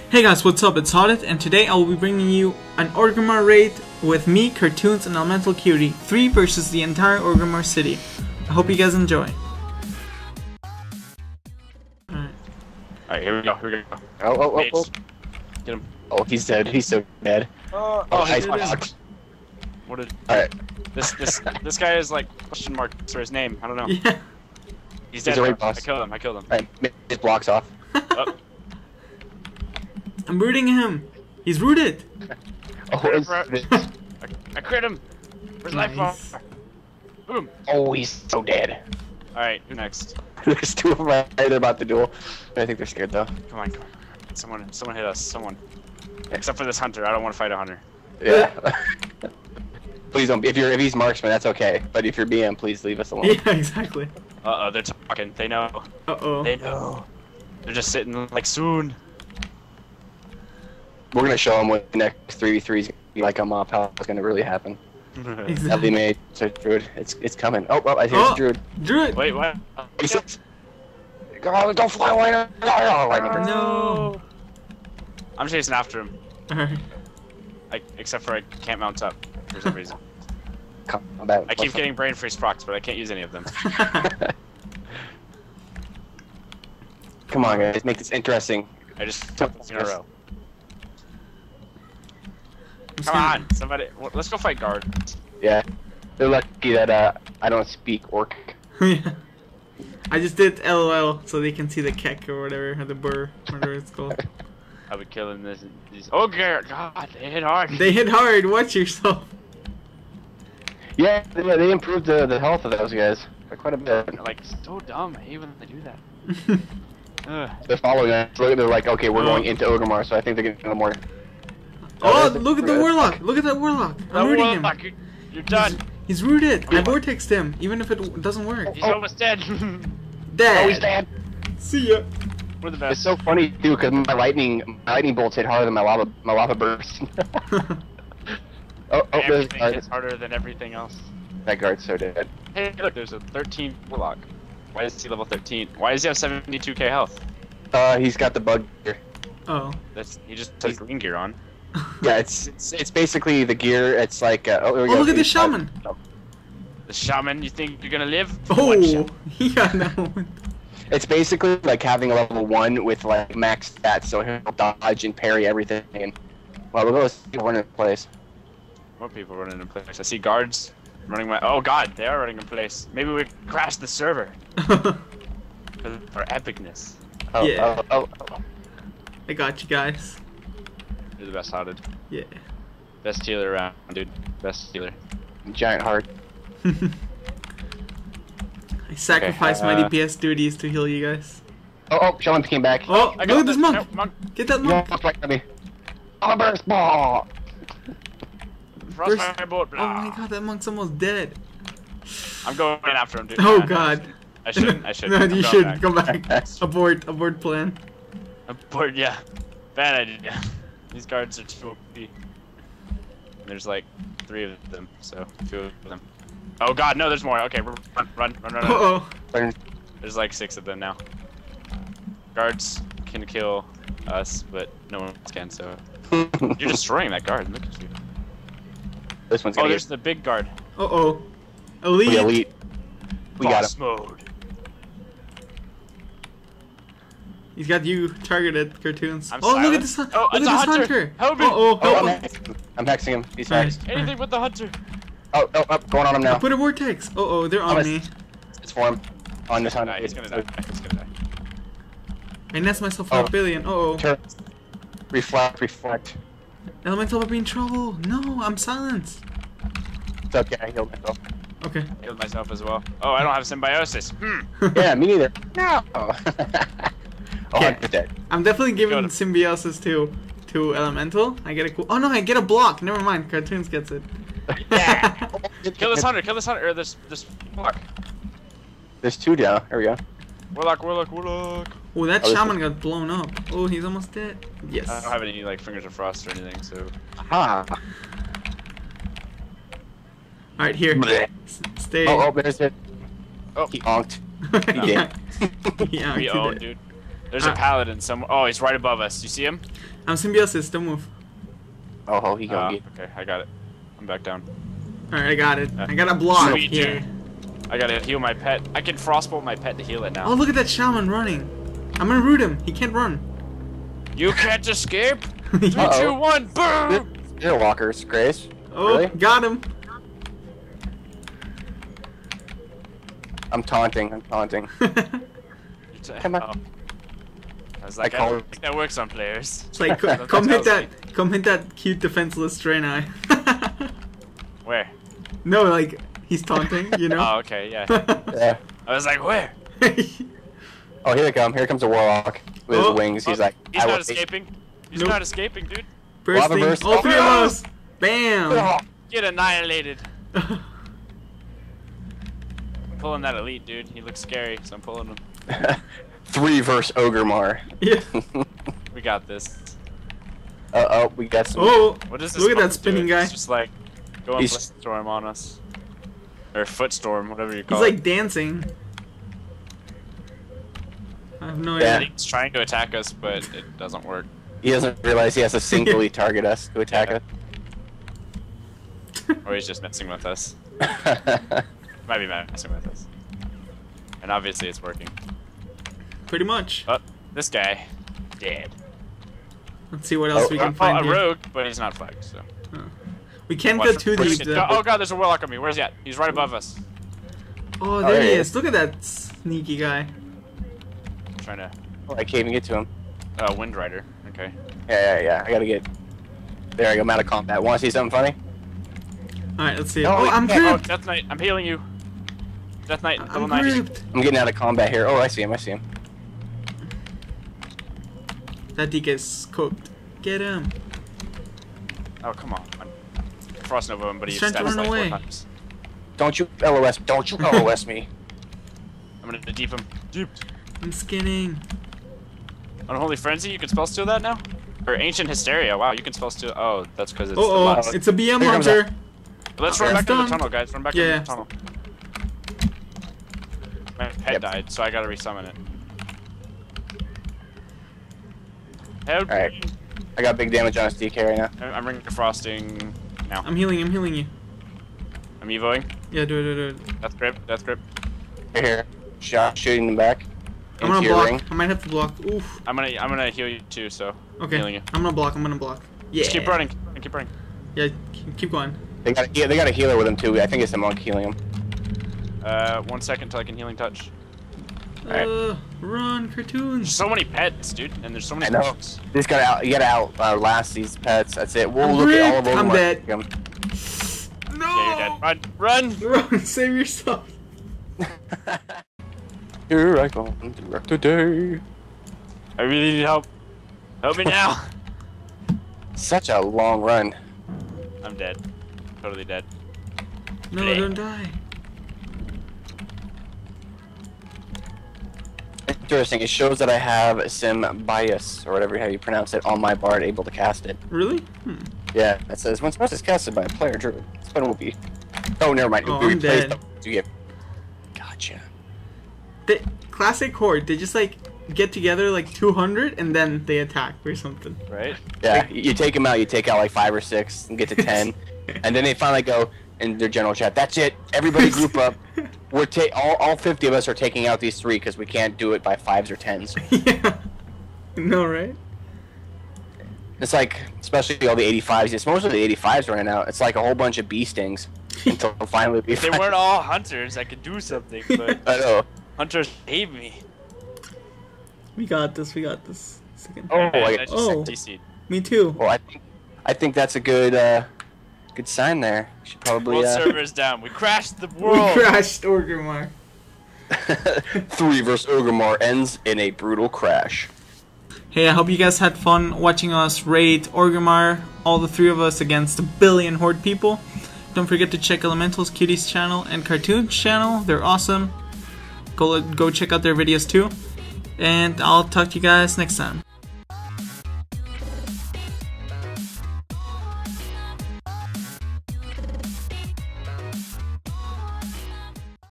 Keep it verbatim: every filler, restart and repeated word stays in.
Hey guys, what's up? It's Audit, and today I will be bringing you an Orgrimmar raid with me, Cartoons, and Elemental Cutie, three versus the entire Orgrimmar city. I hope you guys enjoy. Alright. Alright, here we go, here we go. Oh, oh, oh, oh. Get him. Oh, he's dead. He's so dead. Oh, Oh, he's nice dead. box. What did... Alright. This, this, this guy is like question marks for his name. I don't know. Yeah. He's He's dead. a raid I boss. killed him, I killed him. Alright, his blocks off. Oh, I'm rooting him. He's rooted. Oh, Crit it's, him, it's, I, I crit him. Where's life Nice. bar? Boom. oh, he's so dead. Alright, who next? There's two of them right there about to duel. I think they're scared though. Come on, come on. Someone, someone hit us, someone. Except for this hunter, I don't want to fight a hunter. Yeah. Please don't. If you're if he's marksman, that's okay. But if you're B M, please leave us alone. Yeah, exactly. Uh-oh, they're talking. They know. Uh-oh. They know. They're just sitting like soon. We're gonna show them what the next three v threes like come up. How it's gonna really happen. Heavily Exactly. made. So Druid, it's it's coming. Oh, oh, I hear Oh. Druid. Druid! Wait, what? He's oh, don't fly away! No, right under. No! I'm chasing after him. Alright. I, except for I can't mount up for some reason. Come back. I keep getting brain freeze procs, but I can't use any of them. Come on, guys, make this interesting. I just took this in a row. I'm Come scared. on, somebody. well, Let's go fight guard. Yeah, they're lucky that uh I don't speak orc. Yeah. I just did L O L so they can see the kek or whatever, or the burr, whatever it's called. I'll be killing this. These. Oh, God, God, they hit hard. They hit hard, watch yourself. Yeah, they, they improved the the health of those guys by quite a bit. They're like so dumb. I hate when they do that. Ugh. They're following us. They're like, okay, we're Oh. going into Orgrimmar, so I think they're getting a little more. Oh, there's look at the Druid. warlock! Look at that warlock! I'm Oh, rooting well, him. fuck, you're, you're done. He's rooted. I vortexed him, even if it doesn't work. He's almost dead. Dead. Oh, he's dead. See ya. We're the It's best. so funny too, because my lightning my lightning bolts hit harder than my lava my lava burst. oh, oh, there's Everything guard. is harder than everything else. That guard's so dead. Hey, look, there's a thirteen warlock. Why is he level thirteen? Why does he have seventy-two K health? Uh, he's got the bug gear. Oh. That's he just has green gear on. Yeah, it's it's it's basically the gear. It's like uh, oh, there we Oh, go. look at the He's got- Oh. shaman. The shaman, you think you're gonna live? One Oh, shot. he got that one. It's basically like having a level one with like max stats, so he'll dodge and parry everything. And well, look at those people running in place. More people running in place. I see guards running my. Oh God, they are running in place. Maybe we crash the server for for epicness. Oh, Yeah. oh, oh, oh. I got you guys. You're the best hearted, Yeah. best healer around, dude. Best healer. Giant heart. I sacrificed my uh, D P S duties to heal you guys. Oh, oh, Shaman came back. Oh, I look got at this the- monk. no, monk. Get that You monk. almost right at me. Oh, burst ball. Frostfire bolt. Oh Blah. my god, that monk's almost dead. I'm going after him, dude. Oh Nah, god. I shouldn't. I shouldn't. No, I'm you going should back. go back. abort, abort plan. I'm bored. Yeah. Bad idea. These guards are too O P. There's like three of them, so two of them. Oh god, no, there's more. Okay, run, run, run, run, run. Uh oh. There's like six of them now. Guards can kill us, but no one else can, so. You're destroying that guard, look at you. This one's Oh, gonna there's the big guard. Uh oh. be Elite. elite. We got Boss him. mode. He's got you targeted, Cartoons. I'm oh, look at silenced. this, Oh, look at it's this a hunter. hunter. Help me. Uh oh, Oh, help I'm him. hexing him. I'm hexing him. He's Nice. fine. Anything with the hunter. Oh, oh, oh, going on him now. I put a vortex. Uh oh, they're Oh, on it's- me. It's for him. On this hunt. Nah, he's gonna die. He's gonna die. I nest myself for Oh. a billion. Uh oh. Turn. Reflect, reflect. Elemental would be in trouble. No, I'm silenced. It's okay, I healed myself. Okay. Killed myself as well. Oh, I don't have symbiosis. Hmm. Yeah, me neither. No. oh, Okay. I'm dead. I'm definitely giving Got him. symbiosis to to Elemental. I get a cool. Oh no, I get a block. Never mind. Cartoons gets it. Yeah. Kill this hunter. Kill this hunter. Or this this warlock. There's two down. There we go. Warlock. Warlock. Warlock. Oh, that Oh, this shaman got blown up. Oh, he's almost dead. Yes. I don't have any like fingers of frost or anything, so. Aha. All right, here. Bleh. S- Stay. Oh, oh, there's it. Oh. He honked. He yeah. did. yeah. We he own, did. dude. There's Uh, a paladin somewhere. Oh, he's right above us. You see him? I'm symbiosis. Don't move. Oh, oh, he Uh, gonna get. okay, I got it. I'm back down. All right, I got it. Uh, I got a block sweet, here. dude. I gotta heal my pet. I can frostbolt my pet to heal it now. Oh, look at that shaman running. I'm gonna root him. He can't run. You can't escape. Three, Uh-oh. two, one, boom! They're walkers, Grace. Oh, Really? got him. I'm taunting. I'm taunting. Come on. Oh. I was like, I I, call don't it- think that works on players. It's like, co- That's come what hit tells that, come hit that cute defenseless Draenei. Where? No, like he's taunting, you know. Oh, okay, yeah. Yeah. I was like, where? Oh, here they come. Here comes a warlock with Oh. his wings. He's Oh, like, he's I not will escaping. He's Nope. not escaping, dude. First thing, burst. all three of Oh. us. Bam. Oh. Get annihilated. Pulling that elite, dude. He looks scary, so I'm pulling him. Three versus Ogremar. Yeah. We got this. Uh oh, we got some. Oh, What is this? look at that monk spinning doing? guy. He's just like going He's- storm on us, or footstorm, whatever you He's call like it. dancing. I have no Yeah. idea. He's trying to attack us, but it doesn't work. He doesn't realize he has to singly target us to attack Yeah. Or he's just messing with us. us. Might be messing with us. And obviously it's working. Pretty much. Oh, this guy, dead. Let's see what else Oh, we Oh, can find a here. rogue, but he's not flagged, so. We can't Watch go for- too where's deep he? though. Oh god, there's a warlock on me. Where's he at? He's right above us. Oh, there there he he is. is. Look at that sneaky guy. I'm trying to. Oh, I can't even get to him. Uh, Wind Rider. Okay. Yeah, yeah, yeah. I gotta get. There I go. I'm out of combat. Want to see something funny? All right, let's see. No, oh, we I'm can't. Oh, gripped. Death Knight. I'm healing you. Death Knight. Level I'm ninety. gripped. I'm getting out of combat here. Oh, I see him. I see him. That D K is cooked. Get him. Oh come on. Frost Nova him, but He's he trying to stabs run like away. four times. Don't you L O S? Don't you L O S me? I'm gonna deep him. Deep. I'm skinning. Unholy Frenzy. You can spell steal that now. Or Ancient Hysteria. Wow, you can spell steal. Oh, that's because it's. Oh, the oh, boss. it's a B M Here comes hunter. Let's Oh, run it's back into done. the tunnel, guys. Run back Yeah. into the tunnel. My pet Yep. died, so I gotta resummon it. Help Alright. me. I got big damage on his D K right now. I'm I'm ringing the frosting now. I'm healing. I'm healing you. I'm evoing. Yeah, do it, do it, do it. Death grip. Death grip. Here, here. Shot, shooting them back. I'm Into gonna your block. ring. I might have to block. Oof. I'm gonna I'm gonna heal you too. So Okay. healing you. I'm gonna block. I'm gonna block. Yeah. Just keep running. Keep running. Keep running. Yeah, keep, keep going. They got, yeah, they got a healer with them too. I think it's the monk healing him. Uh, one second till I can healing touch. Alright. Uh, run, cartoons. There's so many pets, dude, and there's so many I know. potions. You just gotta out, you gotta out uh, last these pets. That's it. We'll I'm look at all of ripped. them. I'm dead. Them. No. Yeah, you're dead. Run, run. Run, save yourself. Here I go to wreck the day. I really need help. Help me now. Such a long run. I'm dead. Totally dead. No, Bleh. don't die. Interesting. It shows that I have sim bias or whatever how you pronounce it on my bard, able to cast it. Really? Hmm. Yeah, it says when spell is casted by a player, druid, spell will be. Oh, never mind. It Oh, will be I'm replaced. dead. You get. Gotcha. The classic horde. They just like get together like two hundred and then they attack or something. Right? Yeah, you you take them out. You take out like five or six and get to ten, and then they finally go in their general chat. That's it. Everybody group up. We're ta all all fifty of us are taking out these three because we can't do it by fives or tens. Yeah. No, right? It's like, especially all the eighty-fives. It's most of the eighty-fives running out. It's like a whole bunch of bee stings until finally we If they find- weren't all hunters, I could do something, but I know. hunters hate me. We got this. We got this. Second. Oh, Man, I I get- just Oh. D C'd. Me too. Well, I think I think that's a good uh, good sign there. We should probably World uh, server is down. We crashed the We world. crashed Orgrimmar. three versus Ogremar ends in a brutal crash. Hey, I hope you guys had fun watching us raid Orgrimmar, all the three of us against a billion horde people. Don't forget to check Elemental's Cuties channel and Cartoons channel. They're awesome. Go go check out their videos too. And I'll talk to you guys next time.